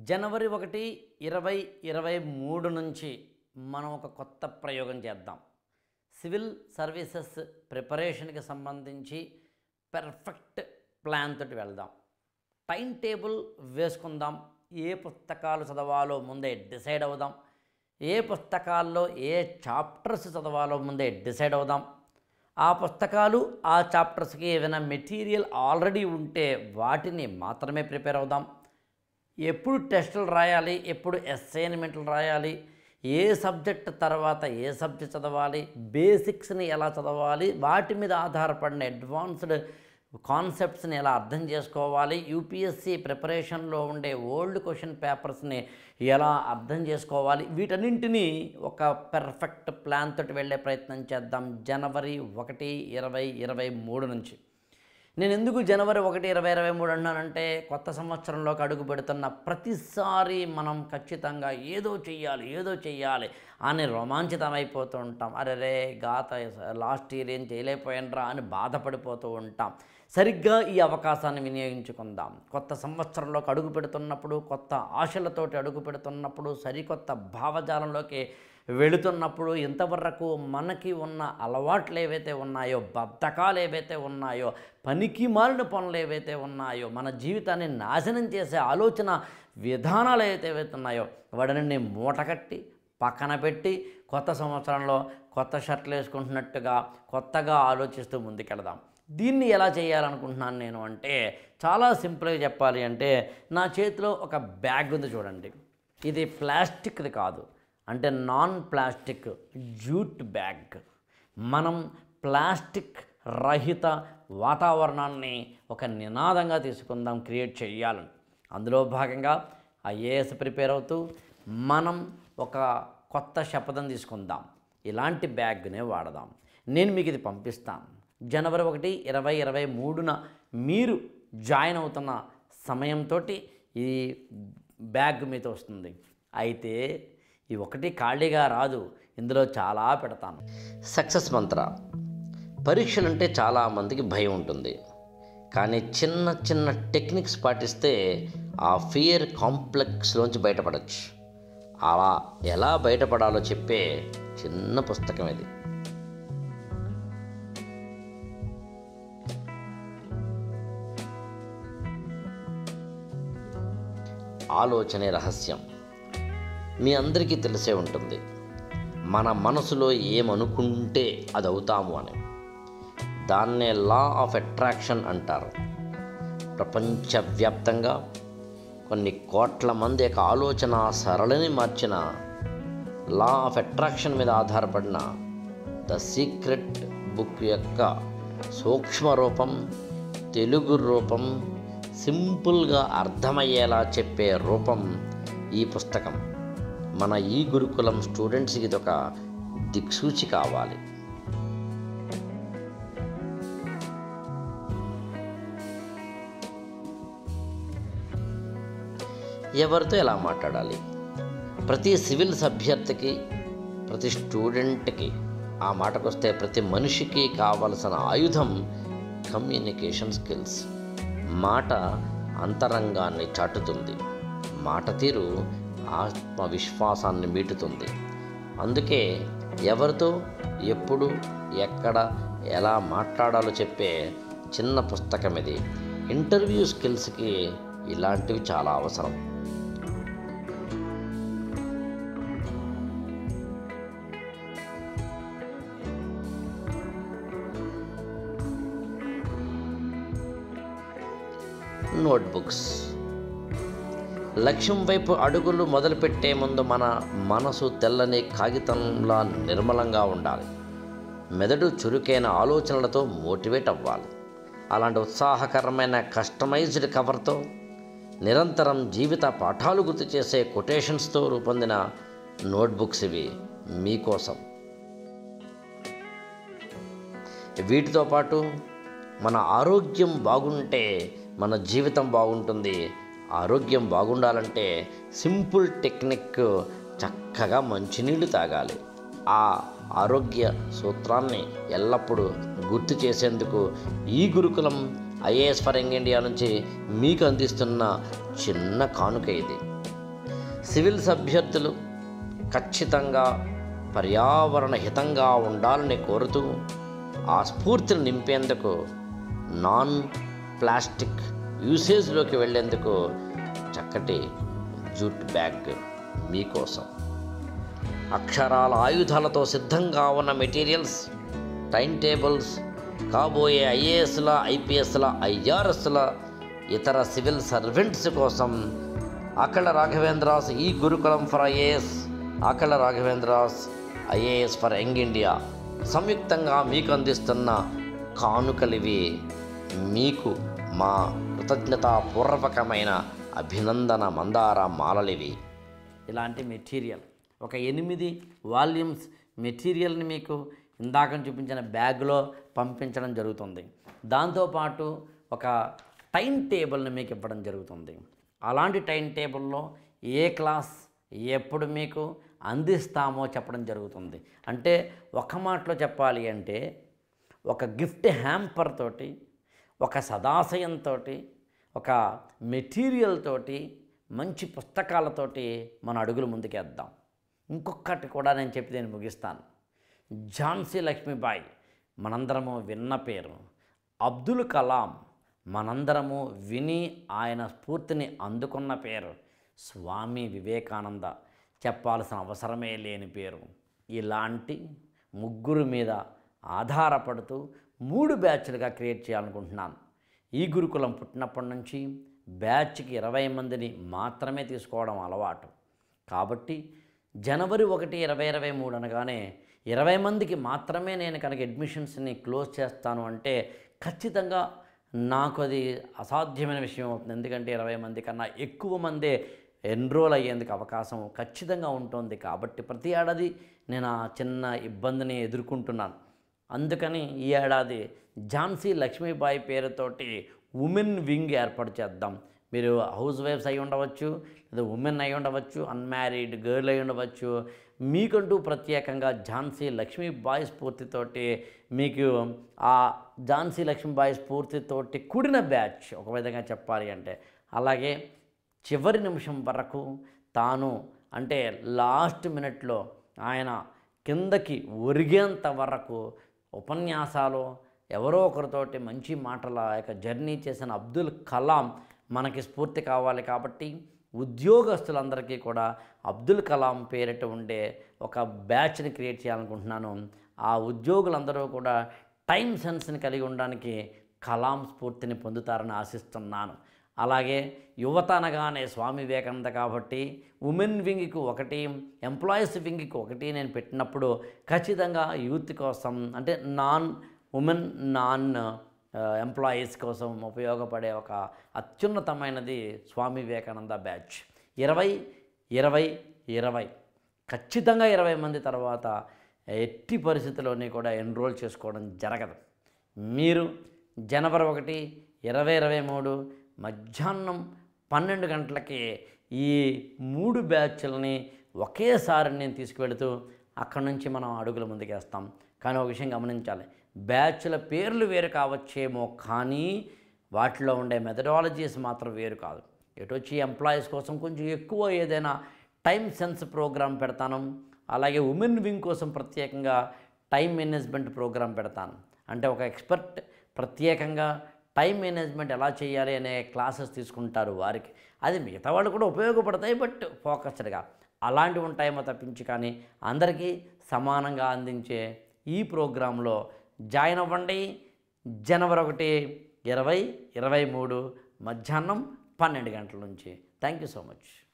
జనవరి 1, 2023 నుంచి మనం ఒక కొత్త ప్రయోగం చేద్దాం. సివిల్ సర్వీసెస్ ప్రిపరేషన్కి సంబంధించి పర్ఫెక్ట్ ప్లాన్ తోటి వెళ్దాం. టైం టేబుల్ వేసుకుందాం. ఏ పుస్తకాలు చదవాలో ముందే డిసైడ్ అవుదాం. ఏ పుస్తకాల్లో ఏ చాప్టర్స్ చదవాలో ముందే డిసైడ్ అవుదాం. ఆ పుస్తకాలు ఆ చాప్టర్స్కి ఏదైనా మెటీరియల్ ఆల్రెడీ ఉంటే వాటిని మాత్రమే ప్రిపేర్ అవుదాం. ఎప్పుడు టెస్టులు రాయాలి, ఎప్పుడు అసైన్మెంట్లు రాయాలి, ఏ సబ్జెక్ట్ తర్వాత ఏ సబ్జెక్ట్ చదవాలి, బేసిక్స్ని ఎలా చదవాలి, వాటి మీద ఆధారపడిన అడ్వాన్స్డ్ కాన్సెప్ట్స్ని ఎలా అర్థం చేసుకోవాలి, యూపీఎస్సీ ప్రిపరేషన్లో ఉండే ఓల్డ్ క్వశ్చన్ పేపర్స్ని ఎలా అర్థం చేసుకోవాలి, వీటన్నింటినీ ఒక పర్ఫెక్ట్ ప్లాన్ తోటి వెళ్ళే ప్రయత్నం చేద్దాం. జనవరి 1, 2023 నుంచి. నేను ఎందుకు జనవరి 1, 2023 అన్నానంటే, కొత్త సంవత్సరంలోకి అడుగు పెడుతున్న ప్రతిసారి మనం ఖచ్చితంగా ఏదో చెయ్యాలి అని రోమాంచితమైపోతూ ఉంటాం. అరే లాస్ట్ ఇయర్ ఏం చేయలేకపోయినరా అని బాధపడిపోతూ ఉంటాం. సరిగ్గా ఈ అవకాశాన్ని వినియోగించుకుందాం. కొత్త సంవత్సరంలోకి అడుగు పెడుతున్నప్పుడు, కొత్త ఆశలతోటి అడుగు పెడుతున్నప్పుడు, సరికొత్త భావజాలంలోకి వెళుతున్నప్పుడు, ఇంతవరకు మనకి ఉన్న అలవాట్లు ఏవైతే ఉన్నాయో, బద్ధకాలు ఏవైతే ఉన్నాయో, పనికి మాలిన పనులు ఏవైతే ఉన్నాయో, మన జీవితాన్ని నాశనం చేసే ఆలోచన విధానాలు ఏవైతే ఉన్నాయో, వాటిని మూటకట్టి పక్కన పెట్టి కొత్త సంవత్సరంలో కొత్త షర్ట్లు వేసుకుంటున్నట్టుగా కొత్తగా ఆలోచిస్తూ ముందుకెళదాం. దీన్ని ఎలా చేయాలనుకుంటున్నాను నేను అంటే, చాలా సింపుల్గా చెప్పాలి అంటే, నా చేతిలో ఒక బ్యాగ్ ఉంది చూడండి. ఇది ప్లాస్టిక్ది కాదు, అంటే నాన్ ప్లాస్టిక్ జూట్ బ్యాగ్. మనం ప్లాస్టిక్ రహిత వాతావరణాన్ని ఒక నినాదంగా తీసుకుందాం, క్రియేట్ చేయాలని. అందులో భాగంగా ఐఏఎస్ ప్రిపేర్ అవుతూ మనం ఒక కొత్త శపథం తీసుకుందాం. ఇలాంటి బ్యాగ్నే వాడదాం. నేను మీకు ఇది పంపిస్తాను. జనవరి 1, 2023న మీరు జాయిన్ అవుతున్న సమయంతో ఈ బ్యాగ్ మీతో వస్తుంది. అయితే ఈ ఒకటి ఖాళీగా రాదు, ఇందులో చాలా పెడతాను. సక్సెస్ మంత్ర. పరీక్షలంటే చాలామందికి భయం ఉంటుంది, కానీ చిన్న టెక్నిక్స్ పాటిస్తే ఆ ఫియర్ కాంప్లెక్స్లోంచి బయటపడవచ్చు. అలా ఎలా బయటపడాలో చెప్పే చిన్న పుస్తకం ఇది. ఆలోచనే రహస్యం. మీ అందరికీ తెలిసే ఉంటుంది, మన మనసులో ఏమనుకుంటే అది అవుతాము అని. దాన్నే లా ఆఫ్ అట్రాక్షన్ అంటారు. ప్రపంచవ్యాప్తంగా కొన్ని కోట్ల మంది యొక్క ఆలోచన సరళిని మార్చిన లా ఆఫ్ అట్రాక్షన్ మీద ఆధారపడిన ద సీక్రెట్ బుక్ యొక్క సూక్ష్మ రూపం, తెలుగు రూపం, సింపుల్గా అర్థమయ్యేలా చెప్పే రూపం ఈ పుస్తకం. మన ఈ గురుకులం స్టూడెంట్స్కి ఇది ఒక దిక్సూచి కావాలి. ఎవరితో ఎలా మాట్లాడాలి? ప్రతి సివిల్ అభ్యర్థికి, ప్రతి స్టూడెంట్కి, ఆ మాటకొస్తే ప్రతి మనిషికి కావలసిన ఆయుధం కమ్యూనికేషన్ స్కిల్స్. మాట అంతరంగాన్ని చాటుతుంది. మాట తీరు ఆత్మవిశ్వాసాన్ని మీటుతుంది. అందుకే ఎవరితో, ఎప్పుడు, ఎక్కడ, ఎలా మాట్లాడాలో చెప్పే చిన్న పుస్తకం ఇది. ఇంటర్వ్యూ స్కిల్స్కి ఇలాంటివి చాలా అవసరం. నోట్బుక్స్. లక్ష్యం వైపు అడుగులు మొదలుపెట్టే ముందు మన మనసు తెల్లని కాగితంలా నిర్మలంగా ఉండాలి. మెదడు చురుకైన ఆలోచనలతో మోటివేట్ అవ్వాలి. అలాంటి ఉత్సాహకరమైన కస్టమైజ్డ్ కవర్తో, నిరంతరం జీవిత పాఠాలు గుర్తు చేసే కొటేషన్స్తో రూపొందిన నోట్బుక్స్ ఇవి మీకోసం. వీటితో పాటు మన ఆరోగ్యం బాగుంటే మన జీవితం బాగుంటుంది. ఆరోగ్యం బాగుండాలంటే సింపుల్ టెక్నిక్, చక్కగా మంచినీళ్ళు తాగాలి. ఆ ఆరోగ్య సూత్రాన్ని ఎల్లప్పుడూ గుర్తు చేసేందుకు ఈ గురుకులం ఐఏఎస్ ఫర్ యంగ్ ఇండియా నుంచి మీకు అందిస్తున్న చిన్న కానుక ఇది. సివిల్స్ అభ్యర్థులు ఖచ్చితంగా పర్యావరణ హితంగా ఉండాలని కోరుతూ ఆ స్ఫూర్తిని నింపేందుకు నాన్ ప్లాస్టిక్ యూసేజ్లోకి వెళ్ళేందుకు చక్కటి జూట్ బ్యాగ్ మీకోసం. అక్షరాల ఆయుధాలతో సిద్ధంగా ఉన్న మెటీరియల్స్, టైం టేబుల్స్, కాబోయే ఐఏఎస్ల, ఐపీఎస్ల, ఐఆర్ఎస్ల, ఇతర సివిల్ సర్వెంట్స్ కోసం అకళ్ళ రాఘవేంద్రాస్ ఈ Gurukulam for IAS, Akalla Raghavendra's IAS for young India సంయుక్తంగా మీకు అందిస్తున్న కానుకలివి. మీకు మా కృతజ్ఞతాపూర్వకమైన అభినందన మందార మాలలివి. ఇలాంటి మెటీరియల్ ఒక 8 వాల్యూమ్స్ మెటీరియల్ని మీకు ఇందాక చూపించిన బ్యాగ్లో పంపించడం జరుగుతుంది. దాంతోపాటు ఒక టైం టేబుల్ని మీకు ఇవ్వడం జరుగుతుంది. అలాంటి టైం టేబుల్లో ఏ క్లాస్ ఎప్పుడు మీకు అందిస్తామో చెప్పడం జరుగుతుంది. అంటే ఒక మాటలో చెప్పాలి అంటే ఒక గిఫ్ట్ హ్యాంపర్ తోటి, ఒక సదాశయంతో, ఒక మెటీరియల్ తోటి, మంచి పుస్తకాలతోటి మన అడుగులు ముందుకేద్దాం. ఇంకొకటి కూడా నేను చెప్పి నేను ముగిస్తాను. ఝాన్సీ లక్ష్మీబాయి మనందరము విన్న పేరు. అబ్దుల్ కలాం మనందరము విని ఆయన స్ఫూర్తిని అందుకున్న పేరు. స్వామి వివేకానంద చెప్పాల్సిన అవసరమే లేని పేరు. ఇలాంటి ముగ్గురు మీద ఆధారపడుతూ 3 బ్యాచ్లుగా క్రియేట్ చేయాలనుకుంటున్నాను. ఈ గురుకులం పుట్టినప్పటి నుంచి బ్యాచ్కి 20 మందిని మాత్రమే తీసుకోవడం అలవాటు. కాబట్టి జనవరి 1, 2023 అనగానే 20 మందికి మాత్రమే నేను కనుక అడ్మిషన్స్ని క్లోజ్ చేస్తాను అంటే ఖచ్చితంగా నాకు అది అసాధ్యమైన విషయం అవుతుంది. ఎందుకంటే 20 మంది కన్నా ఎక్కువ మందే ఎన్రోల్ అయ్యేందుకు అవకాశం ఖచ్చితంగా ఉంటుంది. కాబట్టి ప్రతి ఏడాది నేను ఆ చిన్న ఇబ్బందిని ఎదుర్కొంటున్నాను. అందుకని ఈ ఏడాది ఝాన్సీ లక్ష్మీబాయి పేరుతోటి ఉమెన్ వింగ్ ఏర్పాటు చేద్దాం. మీరు హౌస్ వైఫ్స్ అయి ఉండవచ్చు, లేదా ఉమెన్ అయి ఉండవచ్చు, అన్మ్యారీడ్ గర్ల్ అయి ఉండవచ్చు. మీకంటూ ప్రత్యేకంగా ఝాన్సీ లక్ష్మీబాయి స్ఫూర్తితోటి మీకు ఆ ఝాన్సీ లక్ష్మీబాయి స్ఫూర్తితోటి కూడిన బ్యాచ్ ఒక విధంగా చెప్పాలి అంటే. అలాగే చివరి నిమిషం వరకు తాను అంటే లాస్ట్ మినిట్లో ఆయన కిందకి ఒరిగేంత వరకు ఉపన్యాసాలు ఎవరో ఒకరితోటి మంచి మాటల యొక్క జర్నీ చేసిన అబ్దుల్ కలాం మనకి స్ఫూర్తి కావాలి. కాబట్టి ఉద్యోగస్తులందరికీ కూడా అబ్దుల్ కలాం పేరిట ఉండే ఒక బ్యాచ్ని క్రియేట్ చేయాలనుకుంటున్నాను. ఆ ఉద్యోగులందరూ కూడా టైం సెన్స్ని కలిగి ఉండడానికి కలాం స్ఫూర్తిని పొందుతారని ఆశిస్తున్నాను. అలాగే యువత అనగానే స్వామి వివేకానంద కాబట్టి ఉమెన్ వింగ్కి ఒకటి, ఎంప్లాయీస్ వింగ్కి ఒకటి నేను పెట్టినప్పుడు ఖచ్చితంగా యూత్ కోసం అంటే నాన్ ఉమెన్ నాన్ ఎంప్లాయీస్ కోసం ఉపయోగపడే ఒక అత్యున్నతమైనది స్వామి వివేకానంద బ్యాచ్. 20-20-20 ఖచ్చితంగా 20 మంది తర్వాత ఎట్టి పరిస్థితుల్లోని కూడా ఎన్రోల్ చేసుకోవడం జరగదు. మీరు జనవరి 1, 2023 మధ్యాహ్నం 12 గంటలకి ఈ 3 బ్యాచ్లని ఒకేసారి నేను తీసుకువెళుతూ అక్కడి నుంచి మనం అడుగుల ముందుకేస్తాం. కానీ ఒక విషయం గమనించాలి, బ్యాచ్ల పేర్లు వేరు కావచ్చేమో కానీ వాటిలో ఉండే మెథడాలజీస్ మాత్రం వేరు కాదు. ఎటు వచ్చి ఎంప్లాయీస్ కోసం కొంచెం ఎక్కువ ఏదైనా టైం సెన్స్ ప్రోగ్రామ్ పెడతాను. అలాగే ఉమెన్ వింగ్ కోసం ప్రత్యేకంగా టైం మేనేజ్మెంట్ ప్రోగ్రామ్ పెడతాను. అంటే ఒక ఎక్స్పర్ట్ ప్రత్యేకంగా టైం మేనేజ్మెంట్ ఎలా చేయాలి అనే క్లాసెస్ తీసుకుంటారు వారికి. అది మిగతా వాళ్ళు కూడా ఉపయోగపడతాయి, బట్ ఫోకస్డ్గా అలాంటివి ఉంటాయేమో తప్పించి కానీ అందరికీ సమానంగా అందించే ఈ ప్రోగ్రాంలో జాయిన్ అవ్వండి. జనవరి 1, 2023 మధ్యాహ్నం 12 గంటల నుంచి. Thank you so much.